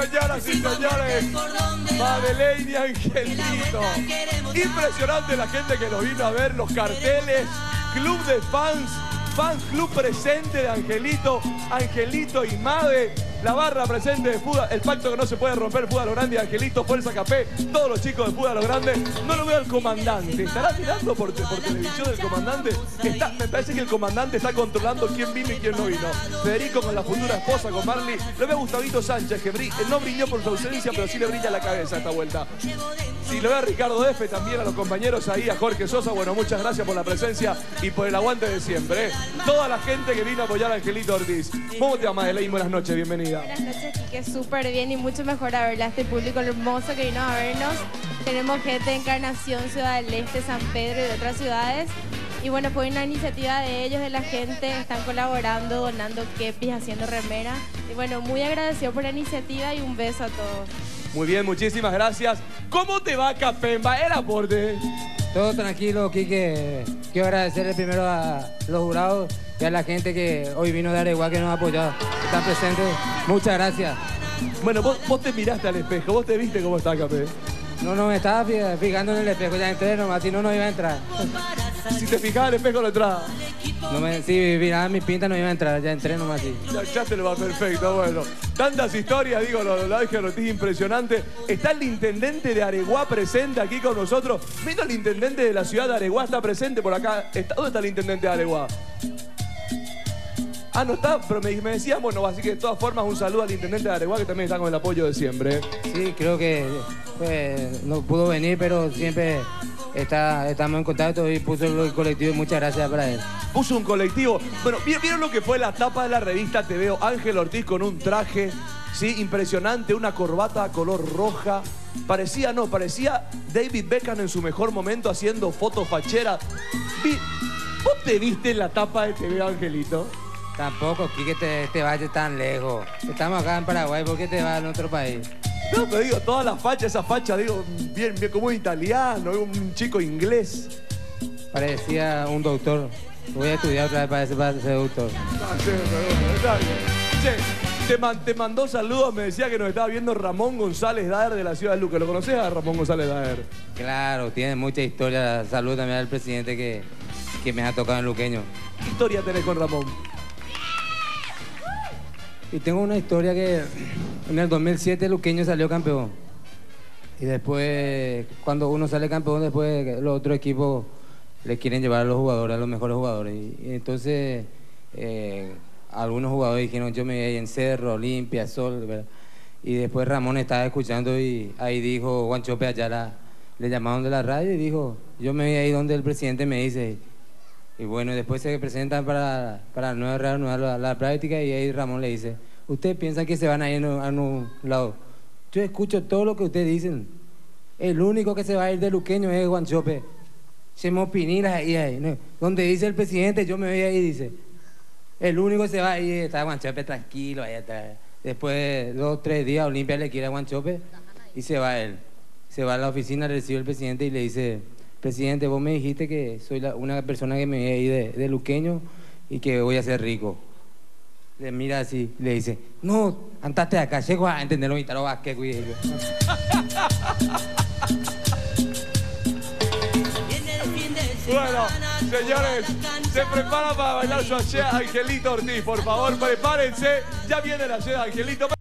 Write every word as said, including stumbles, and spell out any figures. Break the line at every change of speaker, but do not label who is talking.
Señoras y señores, Madeleine y Angelito. Impresionante la gente que lo vino a ver, los carteles, club de fans, fan club presente de Angelito, Angelito y Made, la barra presente de Fútbol, el pacto que no se puede romper, Fútbol a lo grande, Angelito, Fuerza Café, todos los chicos de Fútbol a lo grande. No lo veo al comandante, ¿estará tirando por, por televisión el comandante? Está, me parece que el comandante está controlando quién vino y quién no vino. Federico con la futura esposa, con Marley. Lo veo a Gustavito Sánchez, que brilla, no brilló por su ausencia, pero sí le brilla la cabeza esta vuelta. Sí, lo veo a Ricardo F, también a los compañeros ahí, a Jorge Sosa. Bueno, muchas gracias por la presencia y por el aguante de siempre, ¿eh? Toda la gente que vino a apoyar a Angelito Ortiz. ¿Cómo te va, Madeleine? Buenas noches, bienvenida.
Buenas noches, Quique, súper bien y mucho mejor a verla, este público hermoso que vino a vernos. Tenemos gente de Encarnación, Ciudad del Este, San Pedro y de otras ciudades. Y bueno, fue una iniciativa de ellos, de la gente, están colaborando, donando kepis, haciendo remera. Y bueno, muy agradecido por la iniciativa y un beso a todos.
Muy bien, muchísimas gracias. ¿Cómo te va, Capemba? El aporte.
Todo tranquilo, Quique. Quiero agradecerle primero a los jurados y a la gente que hoy vino de Areguá, que nos ha apoyado, que están presentes. Muchas gracias.
Bueno, vos, vos te miraste al espejo, vos te viste cómo está, Capé.
No, no, me estaba fijando en el espejo, ya entré nomás, si no, no iba a entrar.
Si te fijabas en el espejo, no entraba.
No me, si miraba mis pintas, no iba a entrar, ya entré nomás así.
Ya, ya te lo va perfecto, bueno. Tantas historias, digo, lo de Ángel Ortiz, impresionante. Está el intendente de Areguá presente aquí con nosotros. Vino el intendente de la ciudad de Areguá, está presente por acá. Está, ¿dónde está el intendente de Areguá? Ah, no está, pero me, me decían, bueno, así que de todas formas un saludo al intendente de Areguá, que también está con el apoyo de siempre.
Sí, creo que pues, no pudo venir, pero siempre está, estamos en contacto y puso el colectivo y muchas gracias para él.
Puso un colectivo. Bueno, ¿vieron lo que fue la tapa de la revista? Te veo Ángel Ortiz con un traje, sí, impresionante, una corbata color roja. Parecía, no, parecía David Beckham en su mejor momento haciendo fotos facheras. ¿Vos te viste en la tapa de Te veo, Angelito?
Tampoco, Quique, te, te vayas tan lejos. Estamos acá en Paraguay, ¿por qué te vas a otro país?
No, pero digo, toda la facha, esa facha, digo, bien, bien como un italiano, un chico inglés.
Parecía un doctor. Voy a estudiar otra vez para ser, para ser doctor.
Ah, sí, pero, está bien. Che, te, man, te mandó saludos, me decía que nos estaba viendo Ramón González Daer de la ciudad de Luque. ¿Lo conocés a Ramón González Daer?
Claro, tiene mucha historia. Saludos también al presidente que, que me ha tocado en luqueño.
¿Qué historia tenés con Ramón?
Y tengo una historia que en el dos mil siete Luqueño salió campeón. Y después, cuando uno sale campeón, después los otros equipos le quieren llevar a los jugadores, a los mejores jugadores. Y, y entonces, eh, algunos jugadores dijeron, yo me voy a ir en Cerro, Olimpia, Sol, ¿verdad? Y después Ramón estaba escuchando y ahí dijo, Guanchope Ayala, le llamaron de la radio y dijo, yo me voy a ir donde el presidente me dice. Y bueno, después se presentan para, para nueva reanudar la, la práctica y ahí Ramón le dice, ¿ustedes piensan que se van a ir a un lado? Yo escucho todo lo que ustedes dicen. El único que se va a ir de Luqueño es Guanchope. Se me opinirá ahí, ahí, ¿no? Donde dice el presidente, yo me voy a ir, dice. El único que se va a ir está Guanchope tranquilo, ahí atrás. Después de dos, tres días, Olimpia le quiere a Guanchope y se va él. Se va a la oficina, recibe el presidente y le dice, presidente, vos me dijiste que soy la, una persona que me voy a ir de, de Luqueño y que voy a ser rico. Le mira así, le dice, no, andaste de acá, llego a entenderlo y te lo vas, que cuide.
Bueno, señores, se prepara para bailar su ayer Angelito Ortiz. Por favor, prepárense, ya viene la ayer Angelito.